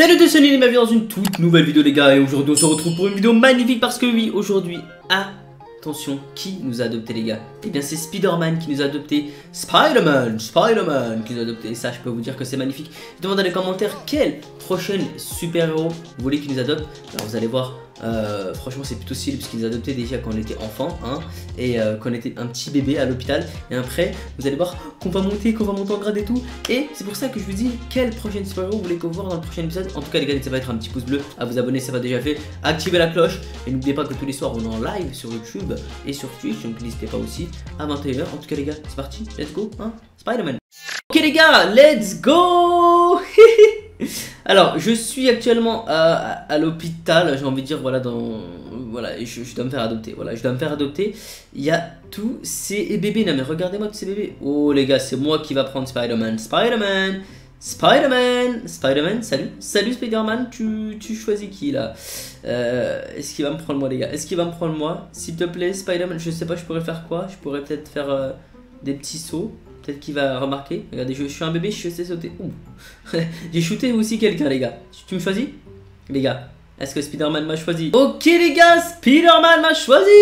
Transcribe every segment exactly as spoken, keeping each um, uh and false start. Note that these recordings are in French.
Salut de Sony, bienvenue dans une toute nouvelle vidéo les gars. Et aujourd'hui on se retrouve pour une vidéo magnifique parce que oui, aujourd'hui, attention, qui nous a adopté les gars? Eh bien c'est Spider-Man qui nous a adopté. Spider-Man, Spider-Man qui nous a adopté. Et ça je peux vous dire que c'est magnifique. Je demande dans les commentaires quel prochain super-héros vous voulez qu'il nous adopte. Alors vous allez voir, euh, franchement c'est plutôt stylé parce qu'il nous a adopté déjà quand on était enfant hein, et euh, quand on était un petit bébé à l'hôpital. Et après vous allez voir qu'on va monter, qu'on va monter en grade et tout. Et c'est pour ça que je vous dis quel prochain super-héros vous voulez qu'on voit dans le prochain épisode. En tout cas les gars, n'hésitez pas à mettre un petit pouce bleu, à vous abonner si ça va déjà fait, activer la cloche. Et n'oubliez pas que tous les soirs on est en live sur YouTube et sur Twitch, donc n'hésitez pas aussi à vingt et une heures. En tout cas les gars, c'est parti, let's go hein, Spider-Man. Ok les gars, let's go. Alors je suis actuellement à, à, à l'hôpital, j'ai envie de dire voilà dans... Voilà, je, je dois me faire adopter, voilà, je dois me faire adopter. Il y a tous ces bébés, non mais regardez-moi tous ces bébés. Oh les gars, c'est moi qui va prendre Spider-Man, Spider-Man, Spider-Man, Spider-Man, salut, salut Spider-Man, tu, tu choisis qui là? euh, Est-ce qu'il va me prendre moi les gars? Est-ce qu'il va me prendre moi? S'il te plaît Spider-Man, je sais pas, je pourrais faire quoi? Je pourrais peut-être faire euh, des petits sauts. Peut-être qu'il va remarquer. Regardez, je, je suis un bébé, je sais sauter. J'ai shooté aussi quelqu'un, les gars. Tu me choisis? Les gars, est-ce que Spider-Man m'a choisi? Ok, les gars, Spider-Man m'a choisi.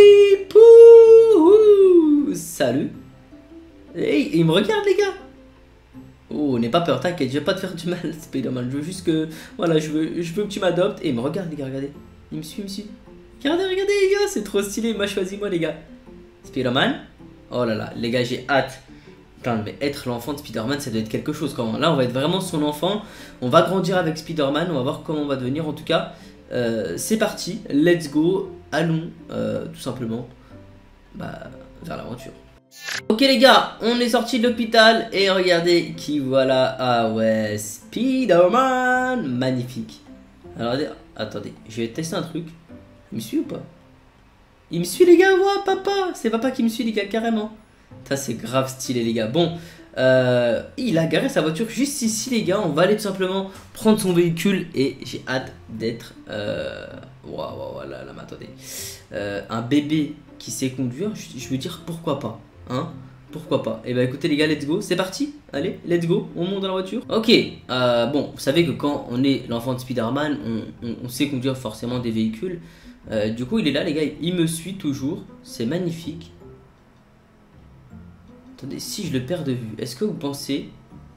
Pouh, salut. Hey, il me regarde, les gars. Oh, n'aie pas peur, t'inquiète, je vais pas te faire du mal, Spider-Man. Je veux juste que. Voilà, je veux, je veux que tu m'adoptes. Et il me regarde, les gars, regardez. Il me suit, il me suit. Regardez, regardez, les gars, c'est trop stylé. Il m'a choisi, moi, les gars. Spider-Man. Oh là là, les gars, j'ai hâte. Putain, mais être l'enfant de Spider-Man, ça doit être quelque chose quand même. Là, on va être vraiment son enfant. On va grandir avec Spider-Man. On va voir comment on va devenir. En tout cas, euh, c'est parti. Let's go. Allons, euh, tout simplement, bah, vers l'aventure. Ok les gars, on est sorti de l'hôpital. Et regardez qui voilà. Ah ouais, Spider-Man. Magnifique. Alors, attendez, je vais tester un truc. Il me suit ou pas? Il me suit les gars, ouais, papa. C'est papa qui me suit les gars, carrément. Ça c'est grave stylé les gars. Bon, euh, il a garé sa voiture juste ici les gars. On va aller tout simplement prendre son véhicule. Et j'ai hâte d'être euh... Waouh, waouh, là, là, mais attendez euh, un bébé qui sait conduire, je, je veux dire pourquoi pas hein, pourquoi pas. Et bah écoutez les gars, let's go, c'est parti. Allez, let's go, on monte dans la voiture. Ok, euh, bon, vous savez que quand on est l'enfant de Spider-Man, on, on, on sait conduire forcément des véhicules. euh, Du coup il est là les gars, il me suit toujours. C'est magnifique. Attendez, si je le perds de vue, est-ce que vous pensez...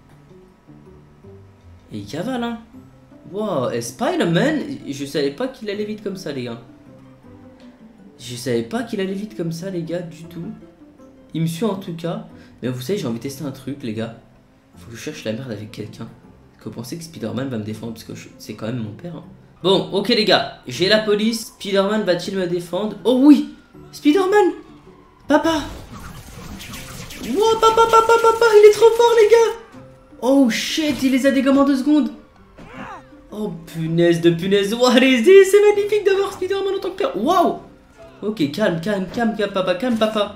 Et il cavale, hein. Wow, et Spider-Man, je savais pas qu'il allait vite comme ça, les gars. Je savais pas qu'il allait vite comme ça, les gars, du tout. Il me suit en tout cas. Mais vous savez, j'ai envie de tester un truc, les gars. Faut que je cherche la merde avec quelqu'un. Est-ce que vous pensez que Spider-Man va me défendre? Parce que je... c'est quand même mon père, hein. Bon, ok, les gars, j'ai la police. Spider-Man va-t-il me défendre? Oh oui, Spider-Man. Papa. Wow, papa, papa, papa, il est trop fort les gars. Oh shit, il les a dégommés en deux secondes. Oh punaise de punaise. Wow, allez-y, c'est magnifique d'avoir Spider-Man en tant que père. Wow. Ok, calme, calme, calme, calme, papa, calme, papa.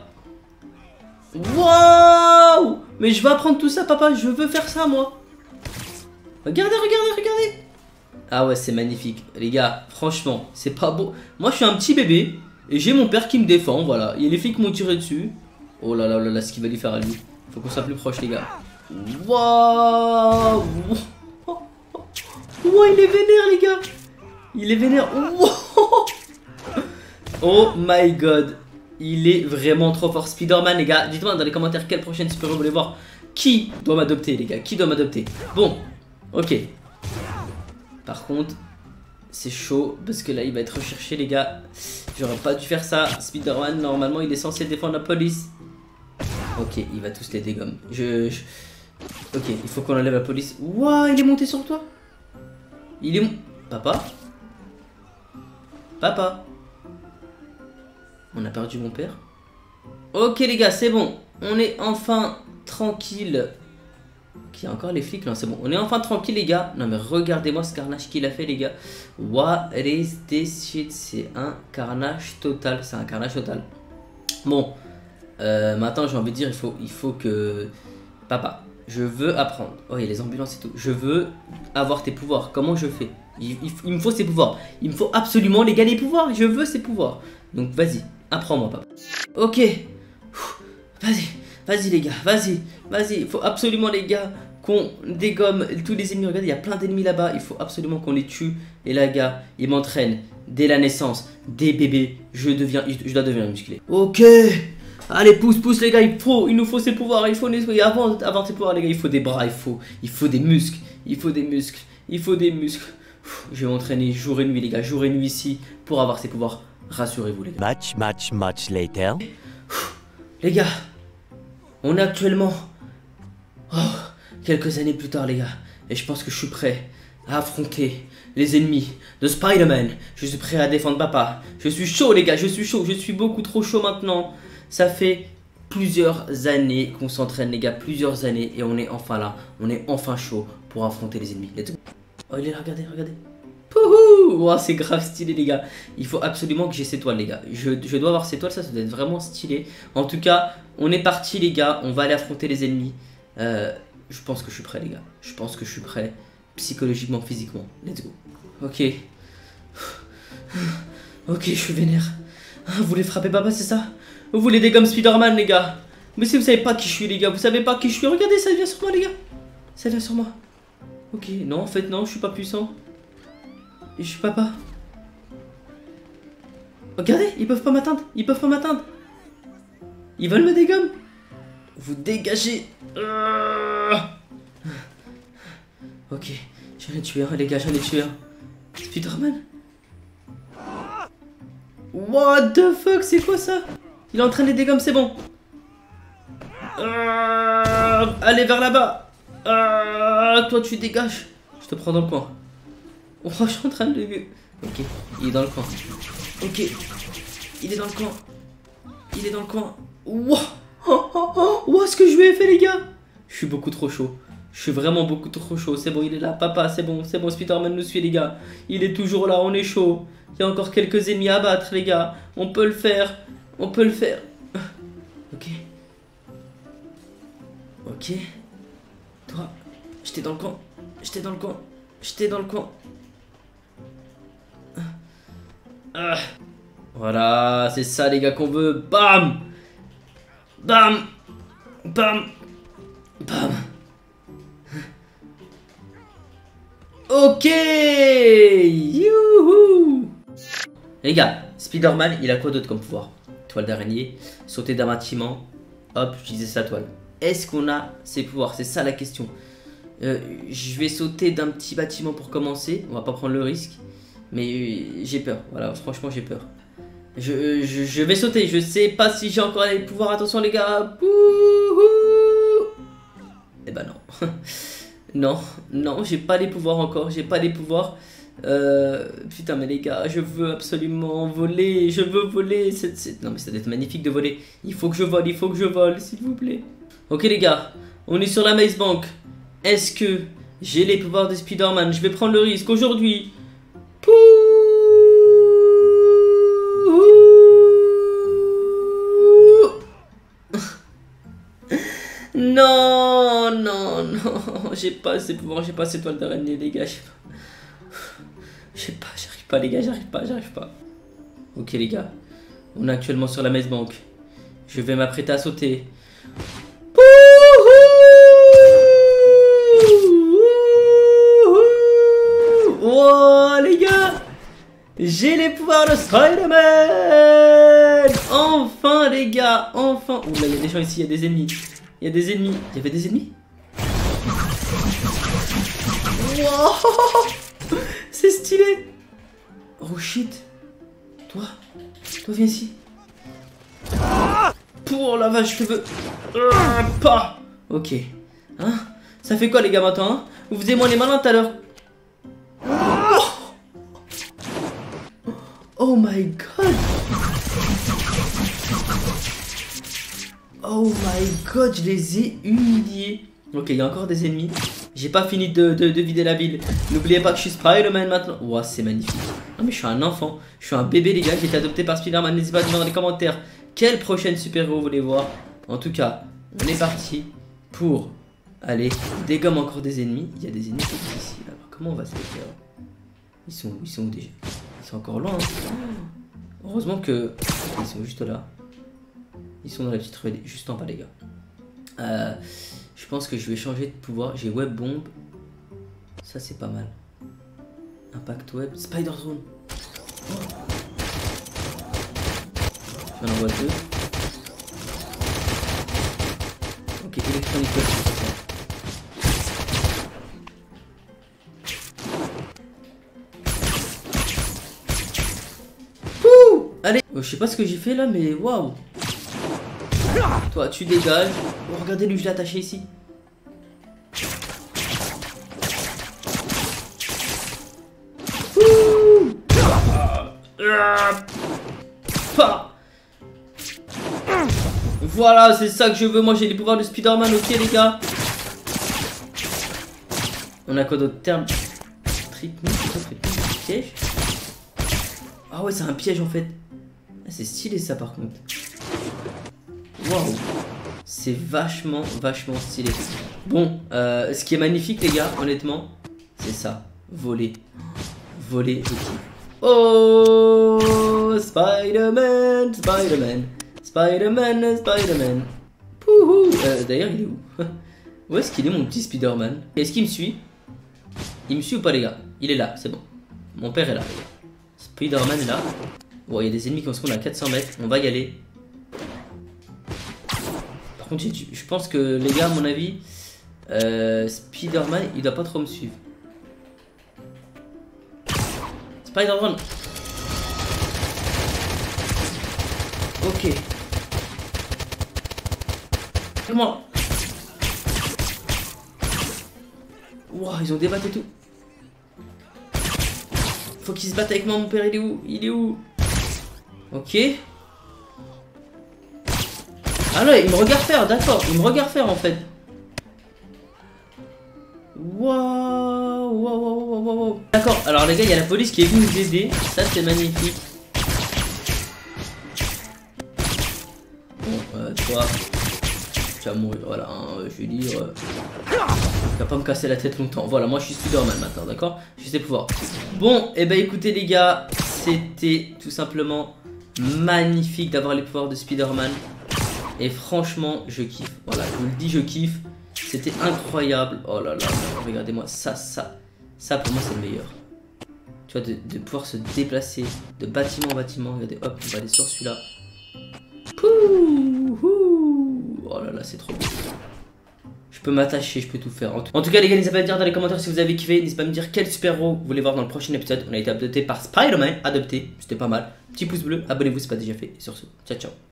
Wow. Mais je vais apprendre tout ça, papa, je veux faire ça, moi. Regardez, regardez, regardez. Ah ouais, c'est magnifique. Les gars, franchement, c'est pas beau. Moi, je suis un petit bébé et j'ai mon père qui me défend, voilà. Il y a les filles qui m'ont tiré dessus. Oh là là là là, ce qu'il va lui faire à lui. Faut qu'on soit plus proche les gars. Waouh. Wow, il est vénère les gars. Il est vénère. Wow. Oh my god. Il est vraiment trop fort. Spider-Man les gars, dites-moi dans les commentaires quelle prochaine super-héros vous voulez voir. Qui doit m'adopter les gars? Qui doit m'adopter? Bon, ok. Par contre, c'est chaud parce que là il va être recherché les gars. J'aurais pas dû faire ça. Spider-Man normalement il est censé défendre la police. Ok, il va tous les dégommer. Je, je... Ok, il faut qu'on enlève la police. Waouh, il est monté sur toi. Il est... Papa. Papa. On a perdu mon père. Ok les gars, c'est bon. On est enfin tranquille. Ok, il y a encore les flics là, c'est bon. On est enfin tranquille les gars. Non mais regardez-moi ce carnage qu'il a fait les gars. What is this shit? C'est un carnage total. C'est un carnage total. Bon. Euh, maintenant j'ai envie de dire il faut, il faut que... Papa, je veux apprendre. Oh il y a les ambulances et tout. Je veux avoir tes pouvoirs. Comment je fais? il, il, il me faut ces pouvoirs. Il me faut absolument les gars les pouvoirs. Je veux ces pouvoirs. Donc vas-y, apprends-moi papa. Ok. Vas-y, vas-y les gars, vas-y. Vas-y, il faut absolument les gars qu'on dégomme tous les ennemis. Regardez, il y a plein d'ennemis là-bas. Il faut absolument qu'on les tue. Et là, gars, ils m'entraînent dès la naissance. Des bébés, je deviens, je dois devenir musclé. Ok. Allez, pousse, pousse les gars, il faut, il nous faut ses pouvoirs, il faut nettoyer. Avant, avant ses pouvoirs les gars, il faut des bras, il faut, il faut des muscles, il faut des muscles, il faut des muscles. Uf, je vais m'entraîner jour et nuit les gars, jour et nuit ici pour avoir ses pouvoirs. Rassurez-vous les gars. Much, much, much later. Uf, les gars, on est actuellement oh, quelques années plus tard les gars, et je pense que je suis prêt à affronter les ennemis de Spider-Man. Je suis prêt à défendre papa. Je suis chaud les gars, je suis chaud, je suis beaucoup trop chaud maintenant. Ça fait plusieurs années qu'on s'entraîne les gars, plusieurs années et on est enfin là, on est enfin chaud pour affronter les ennemis. Let's go. Oh il est là, regardez, regardez. Pouhou, wow, c'est grave stylé les gars. Il faut absolument que j'ai ces toiles les gars. Je, je dois avoir ces toiles, ça, ça doit être vraiment stylé. En tout cas, on est parti les gars, on va aller affronter les ennemis. Euh, je pense que je suis prêt les gars. Je pense que je suis prêt psychologiquement, physiquement. Let's go. Ok. Ok, je suis vénère. Vous voulez frapper papa, c'est ça? Vous voulez des gommes Spider-Man les gars? Mais si vous savez pas qui je suis les gars, vous savez pas qui je suis, regardez ça vient sur moi les gars. Ça vient sur moi. Ok, non en fait non, je suis pas puissant. Je suis papa. Regardez, ils peuvent pas m'atteindre, ils peuvent pas m'atteindre. Ils veulent me dégommer. Vous dégagez. Ok, j'en ai tué un les gars, j'en ai tué un. Spider-Man. What the fuck, c'est quoi ça? Il est en train de les dégommer, c'est bon. Euh, allez vers là-bas. Euh, toi tu dégages. Je te prends dans le coin. Oh, je suis en train de... Ok, il est dans le coin. Ok, il est dans le coin. Il est dans le coin. Wow, oh, oh, oh. Wow, ce que je lui ai fait les gars. Je suis beaucoup trop chaud. Je suis vraiment beaucoup trop chaud. C'est bon, il est là. Papa, c'est bon. C'est bon, Spider-Man nous suit les gars. Il est toujours là, on est chaud. Il y a encore quelques ennemis à battre les gars. On peut le faire. On peut le faire. Ok. Ok. Toi, j'étais dans le coin. J'étais dans le coin. J'étais dans le coin. Ah. Voilà, c'est ça les gars qu'on veut. Bam. Bam. Bam. Bam. Ok. Youhou. Les gars, Spider-Man, il a quoi d'autre comme pouvoir? Toile d'araignée, sauter d'un bâtiment. Hop, j'utilisais sa toile. Est-ce qu'on a ses pouvoirs? C'est ça la question. Euh, je vais sauter d'un petit bâtiment pour commencer. On va pas prendre le risque. Mais j'ai peur. Voilà, franchement, j'ai peur. Je, je, je vais sauter. Je sais pas si j'ai encore les pouvoirs. Attention, les gars. Eh ben non. Non, non, j'ai pas les pouvoirs encore. J'ai pas les pouvoirs. Euh, putain, mais les gars, je veux absolument voler. Je veux voler. C'est, c'est... Non, mais ça doit être magnifique de voler. Il faut que je vole. Il faut que je vole, s'il vous plaît. Ok, les gars. On est sur la Maze Bank. Est-ce que j'ai les pouvoirs de Spider-Man? Je vais prendre le risque aujourd'hui. Pouh. Non, non, non. J'ai pas assez de pouvoir, j'ai pas assez de toile d'araignée, les gars. Je sais pas, j'arrive pas, les gars, j'arrive pas, j'arrive pas. Ok, les gars. On est actuellement sur la Maze Bank. Je vais m'apprêter à sauter. Oh, les gars. J'ai les pouvoirs de Spider-Man. Enfin, les gars, enfin. Ouh là, il y a des gens ici, il y a des ennemis. Il y a des ennemis. Il y avait des ennemis. Wow. C'est stylé. Oh shit. Toi. Toi, viens ici. Pour la vache, je te veux. Euh, pas. Ok. Hein? Ça fait quoi, les gars, maintenant hein? Vous faisiez moins les malins tout à l'heure. Oh my god. Oh my god, je les ai humiliés. Ok, il y a encore des ennemis. J'ai pas fini de, de, de vider la ville. N'oubliez pas que je suis Spider-Man maintenant. Wow, c'est magnifique. Non mais je suis un enfant. Je suis un bébé les gars qui a été adopté par Spider-Man. N'hésitez pas à dire dans les commentaires quelle prochaine super-héros vous voulez voir. En tout cas, on est parti pour aller dégommer encore des ennemis. Il y a des ennemis ici. Alors comment on va se les faire? Ils sont où? Ils sont où déjà? Ils sont encore loin. Hein. Heureusement que... Ils sont juste là. Ils sont dans la petite ruelle, juste en bas les gars. Euh, Je pense que je vais changer de pouvoir. J'ai web bomb. Ça c'est pas mal. Impact web. Spider drone. Oh. J'en envoie deux. Ok, électronique web. Ouh. Allez. Oh, je sais pas ce que j'ai fait là, mais waouh. Toi, tu dégages. Oh, regardez lui, je l'ai attaché ici. Voilà, c'est ça que je veux. Moi, j'ai les pouvoirs de Spider-Man. Ok, les gars. On a quoi d'autre? Terme. Tripney, piège. Ah ouais, c'est un piège en fait. Ah, c'est stylé ça par contre. Waouh. C'est vachement, vachement stylé. Bon, euh, ce qui est magnifique les gars, honnêtement, c'est ça. Voler. Voler, je kiffe. Oh, Spider-Man, Spider-Man, Spider-Man, Spider-Man. Pouhou. Euh, D'ailleurs, il est où? Où est-ce qu'il est mon petit Spider-Man? Est-ce qu'il me suit? Il me suit ou pas les gars? Il est là, c'est bon. Mon père est là. Spider-Man est là. Bon, il y a des ennemis qui vont se rendre à quatre cents mètres. On va y aller. Par contre, je pense que les gars, à mon avis, euh, Spider-Man, il doit pas trop me suivre. Spider-Man. Ok. Comment? Wow, ils ont débattu tout. Faut qu'ils se battent avec moi, mon père, il est où? Il est où? Ok. Ah là, il me regarde faire, d'accord. Il me regarde faire en fait. Waouh, waouh, waouh, waouh, waouh. D'accord, alors les gars, il y a la police qui est venue nous aider. Ça, c'est magnifique. Bon, euh, toi, tu vas mourir. Voilà, hein, je vais dire. Euh, tu vas pas me casser la tête longtemps. Voilà, moi je suis Spider-Man maintenant, d'accord? J'ai ses pouvoirs. Bon, et eh ben écoutez, les gars, c'était tout simplement magnifique d'avoir les pouvoirs de Spider-Man. Et franchement, je kiffe. Voilà, je vous le dis, je kiffe. C'était incroyable. Oh là là, regardez-moi ça, ça. Ça pour moi c'est le meilleur. Tu vois, de, de pouvoir se déplacer de bâtiment en bâtiment. Regardez, hop, on va aller sur celui-là. Pouh, oh là là, c'est trop beau. Je peux m'attacher, je peux tout faire. En tout, en tout cas, les gars, n'hésitez pas à me dire dans les commentaires si vous avez kiffé. N'hésitez pas à me dire quel super-héros vous voulez voir dans le prochain épisode. On a été adopté par Spider-Man. Adopté, c'était pas mal. Petit pouce bleu, abonnez-vous si ce n'est pas déjà fait. Et sur ce, ciao ciao.